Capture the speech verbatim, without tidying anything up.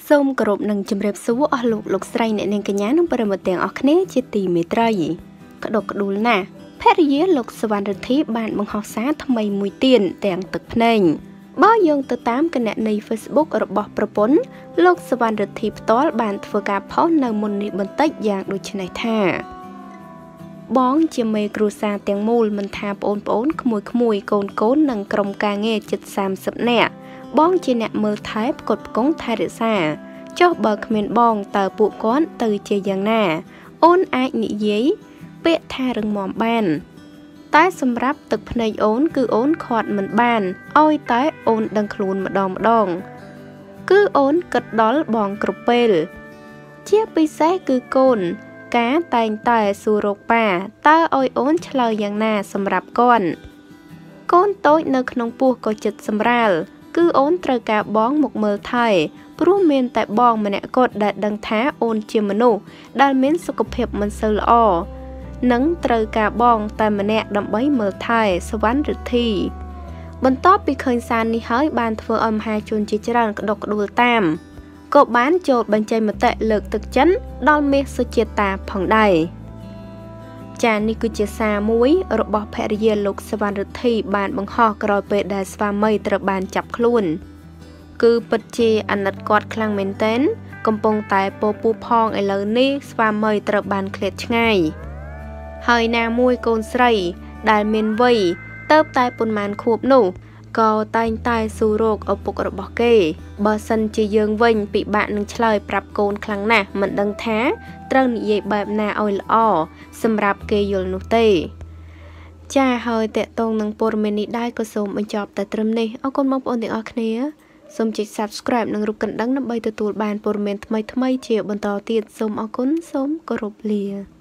សូមគោរពនឹងជម្រាបសួរអស់លោកលោកស្រីអ្នកនាងកញ្ញានិងប្រិមត្តទាំងអស់គ្នាជាទីមេត្រីក្តុកក្តួលណាស់ភរិយាលោកសវណ្ណរិទ្ធីបានបង្ហោះសារថ្មីមួយទៀតទាំងទឹកភ្នែកបើយោងទៅតាមគណនី Facebook របស់ប្រពន្ធលោកសវណ្ណរិទ្ធីផ្ទាល់បានធ្វើការផុសនៅមុននេះបន្តិចយ៉ាងដូចនេះថាបងជាមេគ្រួសារទាំងមូលមិនថាប្អូនប្អូនក្មួយក្មួយកូនកូននិងក្រុមការងារជិតសាមសិបនាក់បងជាអ្នកមើលថែផ្គត់ផ្គង់ថែរក្សាចុះបើគ្មានបងតើពួកគាត់ទៅជាយ៉ាងណាអូនអាចនិយាយពាក្យថារឹងមាំបានតែសម្រាប់ទឹកភ្នែកអូនគឺអូនខាត់មិនបានឲ្យតែអូនដឹងខ្លួនម្ដងម្ដងគឺអូនគិតដល់បងគ្រប់ពេលជាពិសេសគឺកូនការតែងតែសួររកប៉ាតើឲ្យអូនឆ្លើយយ៉ាងណាសម្រាប់គាត់កូនតូចនៅក្នុងពោះក៏ចិត្តសម្រាលគឺអូនត្រូវការបងមកមើលថែព្រោះមានតែបងម្នាក់គត់ដែលដឹងថាអូនជាមនុស្សដែលមានសុខភាពមិនសូវល្អនិងត្រូវការបងតែម្នាក់ដើម្បីមើលថែសវណ្ណរិទ្ធីបន្ទាប់ពីឃើញសារនេះហើយបានធ្វើឲ្យមហាជនជាច្រើនក្តុកក្តួលតាមក៏បានចូលបញ្ចេញមតិលើកទឹកចិត្តដល់មាសសុជាតាផងដែរចា៎នេះគឺជាសារមួយរបស់ភរិយាលោកសវណ្ណរិទ្ធីបានបង្ហោះក្រោយពេលដែលស្វាមីត្រូវបានចាប់ខ្លួនគឺពិតជាអាណិតគាត់ខ្លាំងមែនទែនកំពុងតែពោពូផងឥឡូវនេះស្វាមីត្រូវបានឃ្លាតឆ្ងាយហើយណាមួយកូនស្រីដែលមានវ័យទៅតែប៉ុន្មានខួបនោះក៏តែងតែសួររកឪពុករបស់គេបើសិនជាយើងវិញពិបាកនឹងឆ្លើយប្រាប់កូនខ្លាំងណាស់មិនដឹងថាត្រូវនិយាយបែបណាឲ្យល្អសម្រាប់គេយល់នោះទេចាហើយតេតងនឹងព័ត៌មាននេះដែរក៏សូមបញ្ចប់តែត្រឹមនេះអរគុណបងប្អូនទាំងអស់គ្នាសូមចុច Subscribe និងរូបកណ្ដឹងដើម្បីទទួលបានព័ត៌មានថ្មីៗជាបន្តទៀតសូមអរគុណសូមគោរពលា